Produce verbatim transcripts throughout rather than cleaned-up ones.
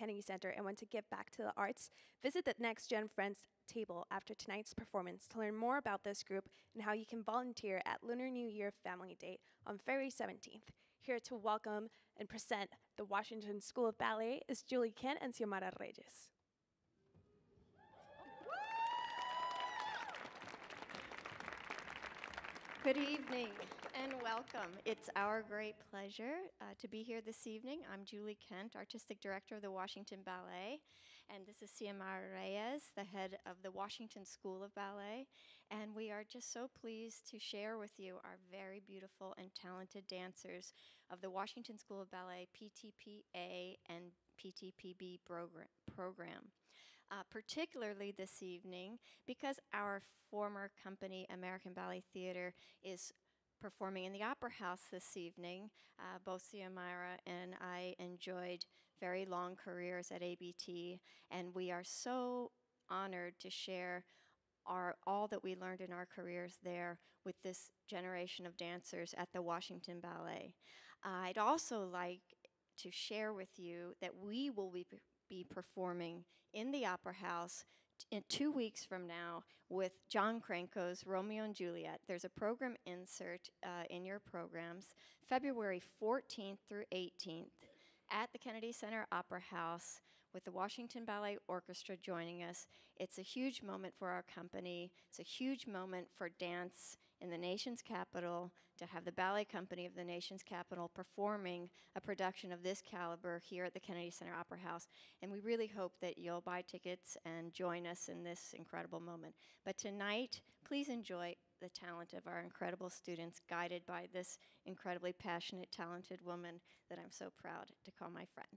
Kennedy Center and want to give back to the arts, visit the Next Gen Friends table after tonight's performance to learn more about this group and how you can volunteer at Lunar New Year Family Day on February seventeenth. Here to welcome and present the Washington School of Ballet is Julie Kent and Xiomara Reyes. Good evening and welcome. It's our great pleasure uh, to be here this evening. I'm Julie Kent, Artistic Director of the Washington Ballet, and this is Xiomara Reyes, the head of the Washington School of Ballet, and we are just so pleased to share with you our very beautiful and talented dancers of the Washington School of Ballet P T P A and P T P B program. program. Uh, particularly this evening because our former company, American Ballet Theater, is performing in the Opera House this evening. Uh, both Xiomara and I enjoyed very long careers at A B T, and we are so honored to share our, all that we learned in our careers there with this generation of dancers at the Washington Ballet. Uh, I'd also like to share with you that we will be be performing in the Opera House in two weeks from now with John Cranko's Romeo and Juliet. There's a program insert uh, in your programs, February fourteenth through eighteenth at the Kennedy Center Opera House with the Washington Ballet Orchestra joining us. It's a huge moment for our company. It's a huge moment for dance in the nation's capital, to have the ballet company of the nation's capital performing a production of this caliber here at the Kennedy Center Opera House. And we really hope that you'll buy tickets and join us in this incredible moment. But tonight, please enjoy the talent of our incredible students, guided by this incredibly passionate, talented woman that I'm so proud to call my friend.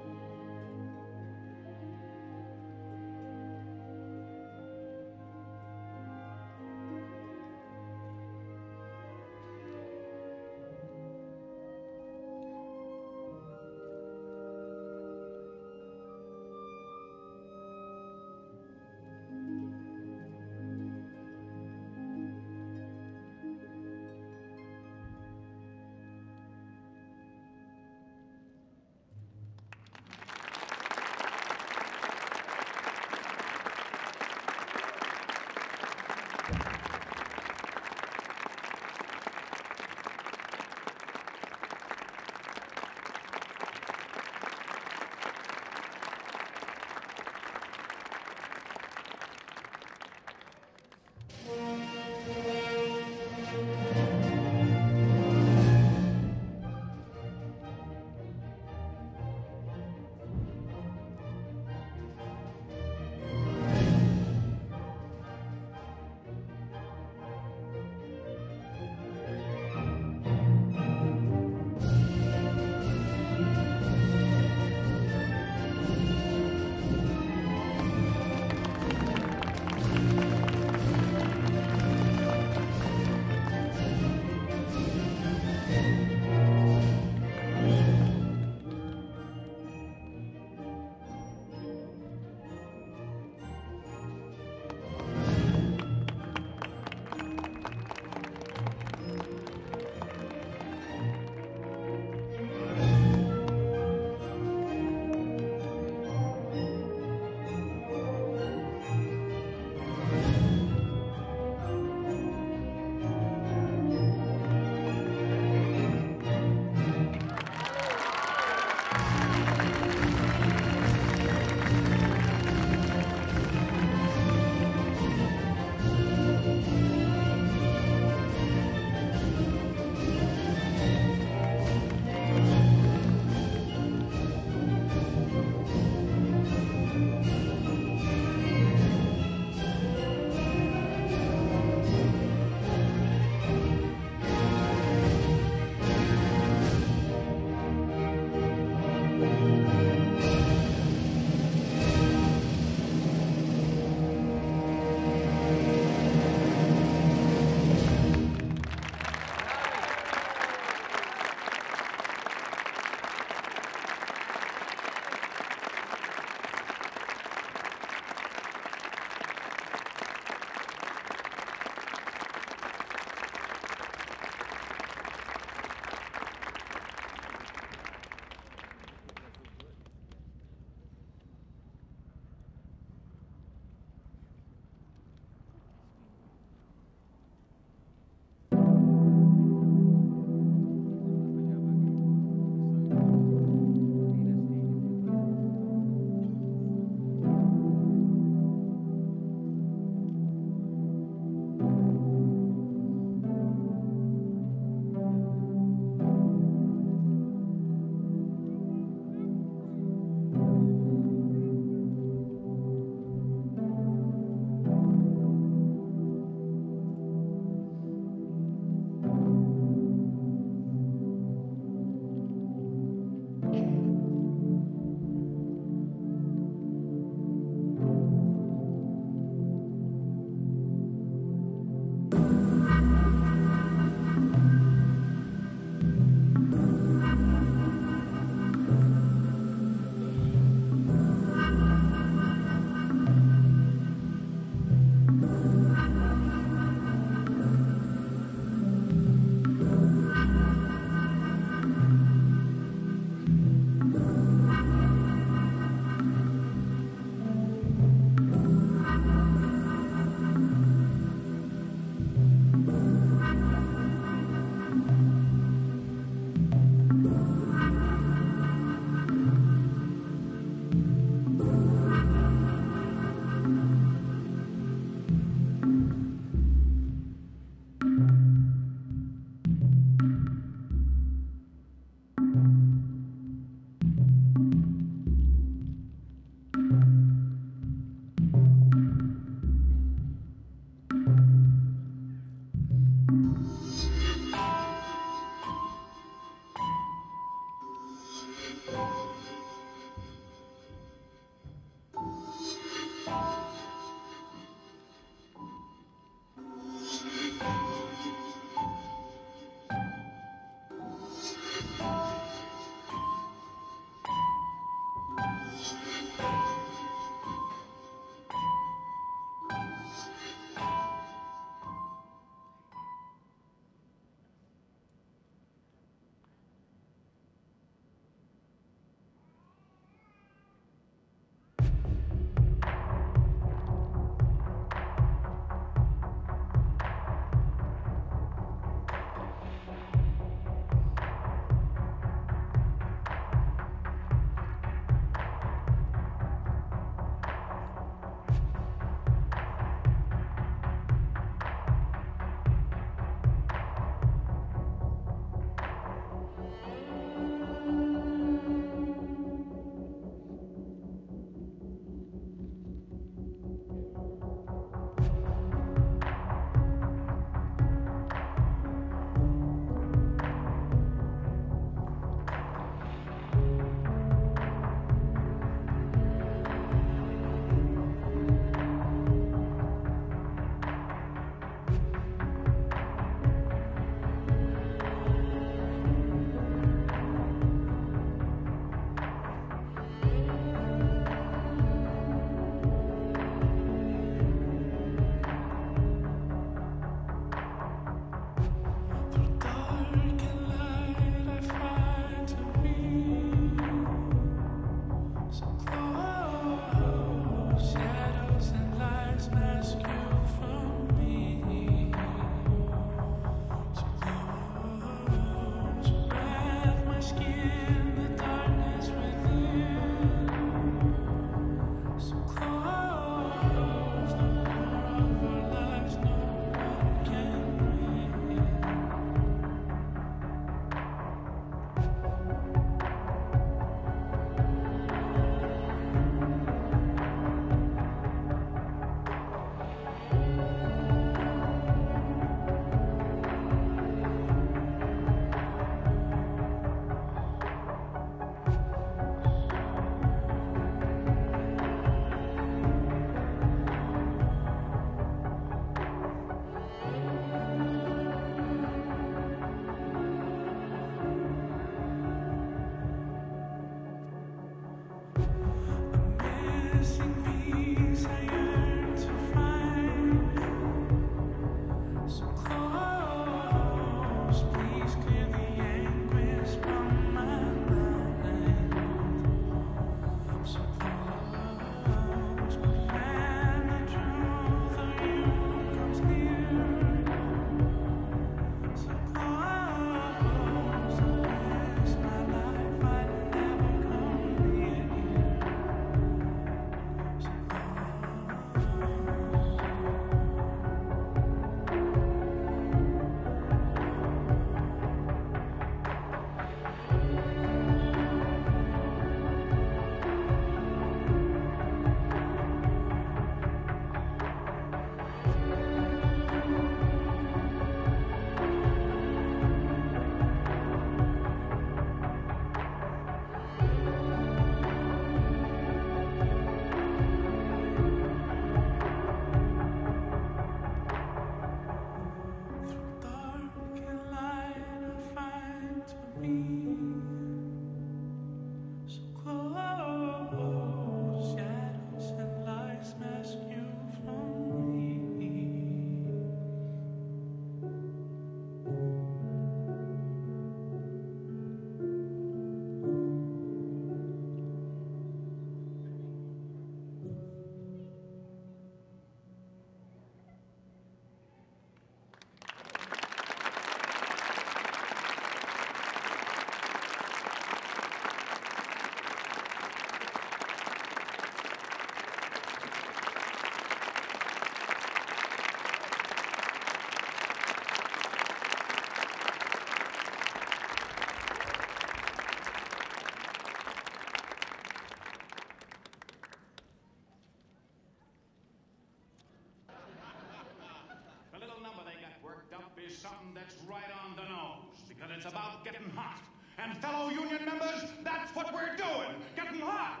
something that's right on the nose, because it's about getting hot. And fellow union members, that's what we're doing, getting hot.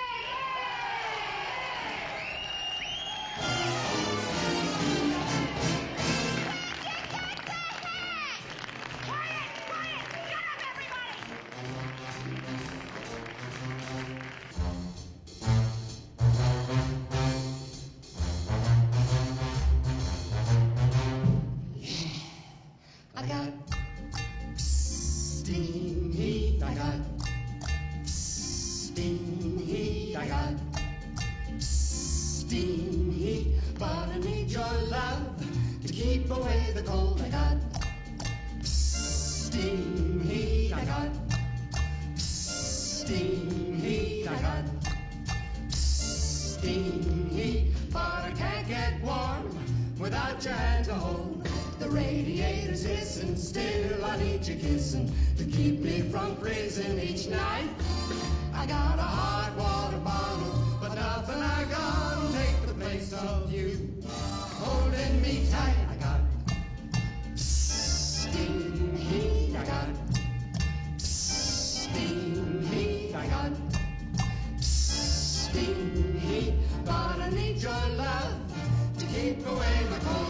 Quiet, quiet! Shut up, everybody! got steam heat, but I need your love to keep away the cold. I got steam heat, I got steam heat, I got steam heat, but I can't get warm without your hand to hold. The radiator's hissing, still I need you kissing to keep me from freezing each night. I got a hot water bottle, but nothing I got'll take the place of you holding me tight. I got steam heat, I got steam heat, I got steam heat, but I need your love to keep away the cold.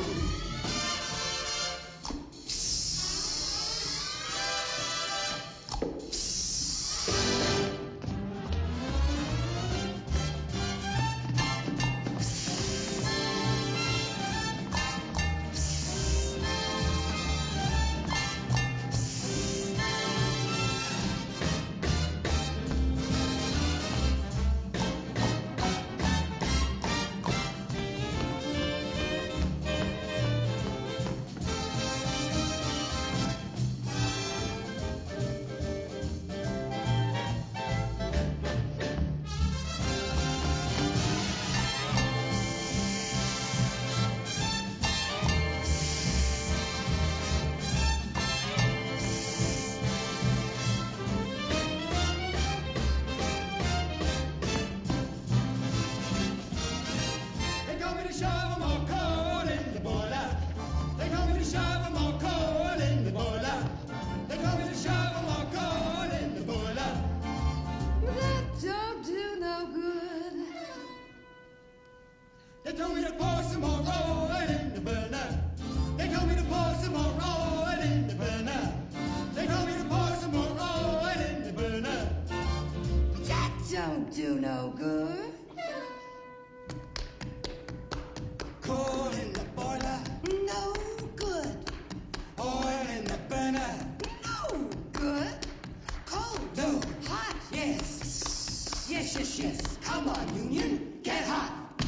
Do no good. Coal in the boiler, no good. Oil in the burner, no good. Cold, no. Hot, yes. Yes, yes, yes. Come on, Union, get hot.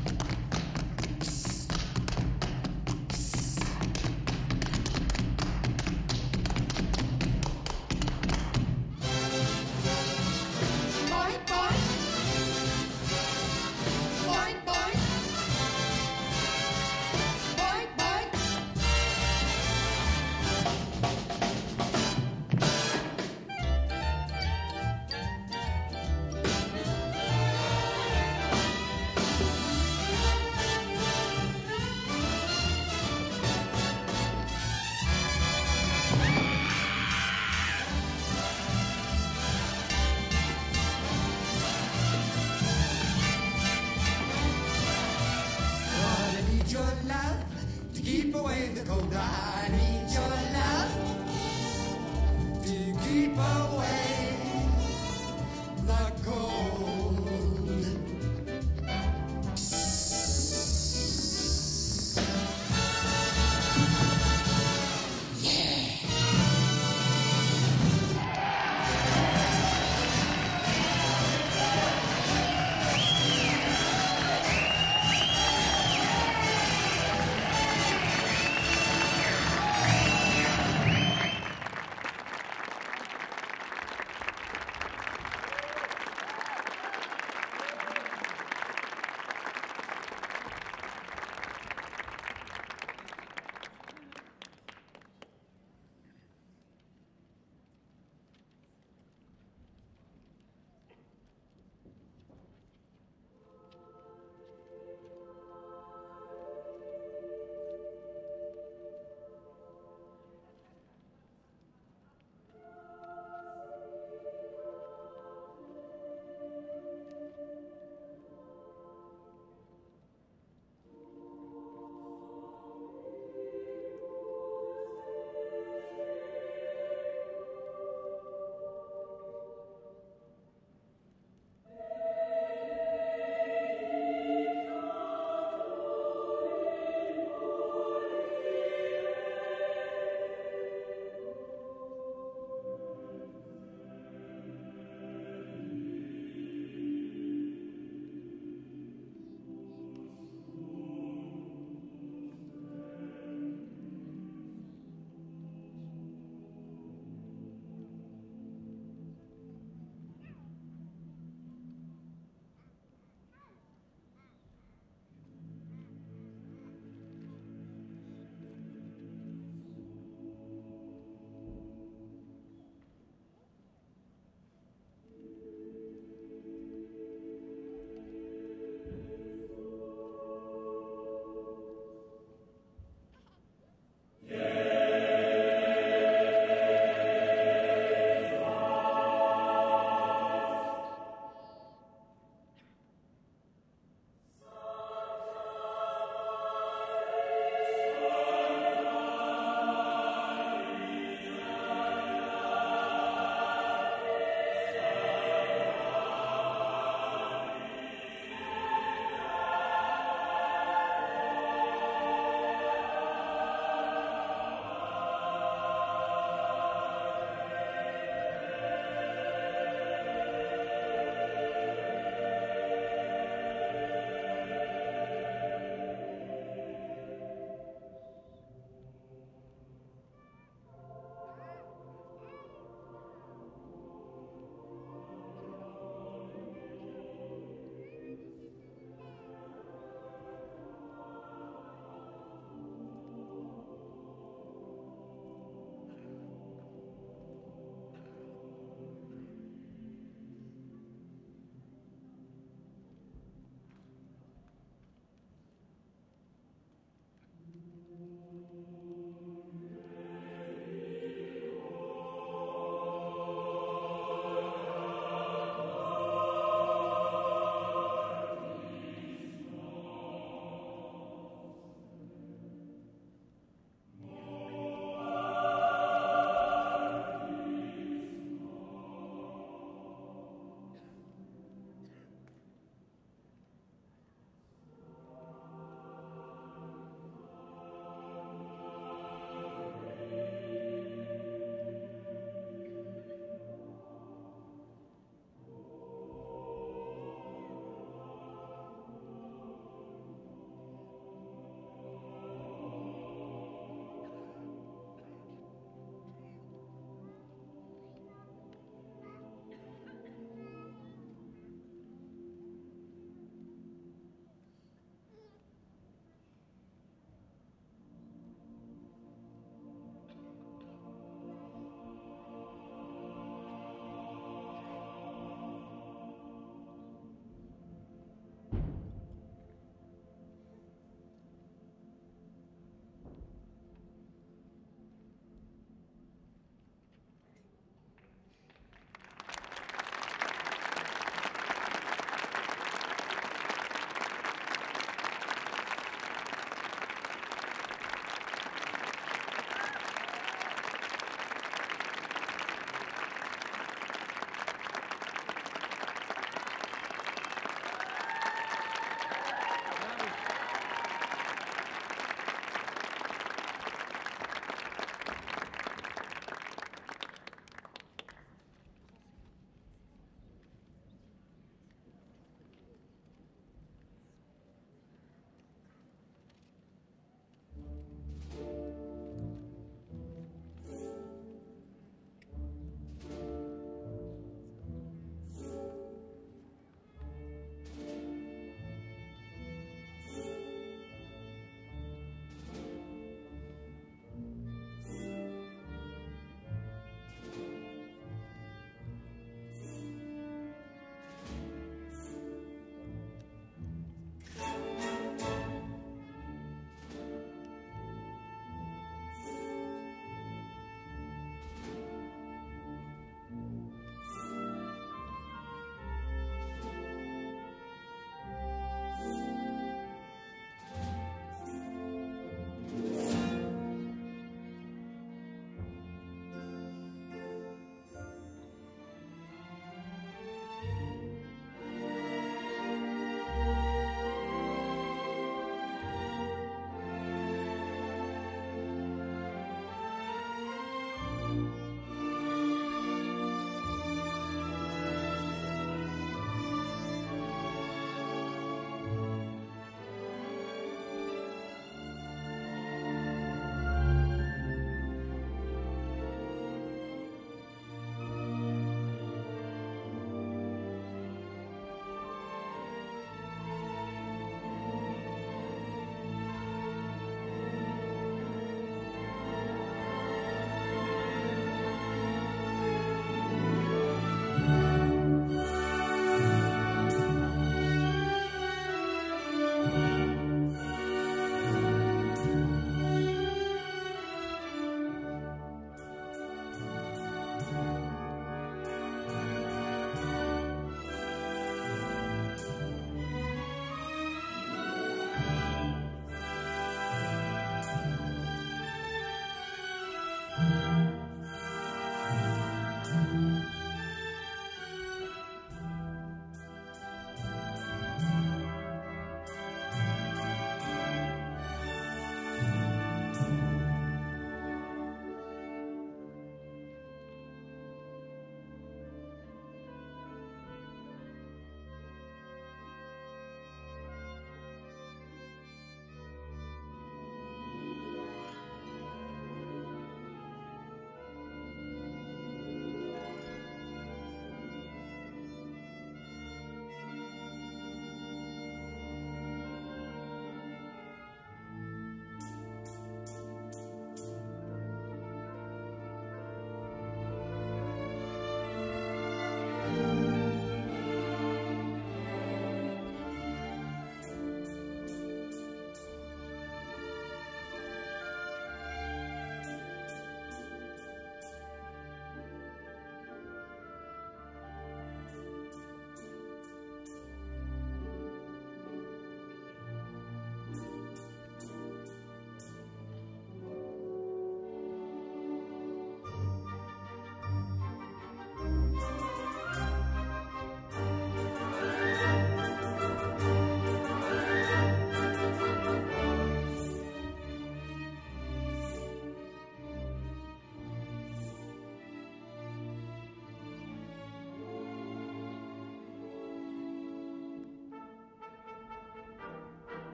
Keep away the cold. I need your love to keep away the cold.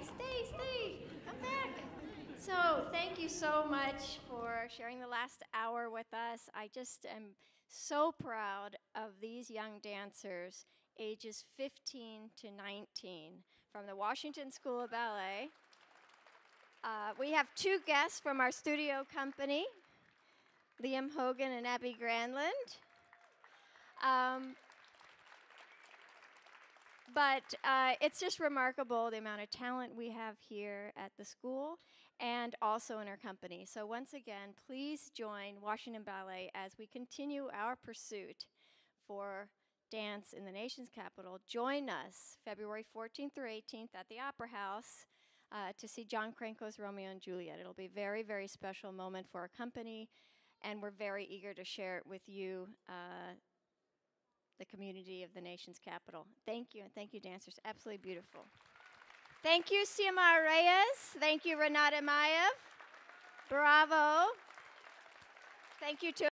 stay, stay. Come back. So thank you so much for sharing the last hour with us. I just am so proud of these young dancers, ages fifteen to nineteen, from the Washington School of Ballet. Uh, we have two guests from our studio company, Liam Hogan and Abby Granlund. Um, but uh, it's just remarkable the amount of talent we have here at the school and also in our company. So once again, please join Washington Ballet as we continue our pursuit for dance in the nation's capital. Join us February fourteenth through eighteenth at the Opera House uh, to see John Cranko's Romeo and Juliet. It'll be a very, very special moment for our company, and we're very eager to share it with you, uh, the community of the nation's capital. Thank you, and thank you, dancers. Absolutely beautiful. Thank you, Xiomara Reyes. Thank you, Renata Maev. Bravo. Thank you to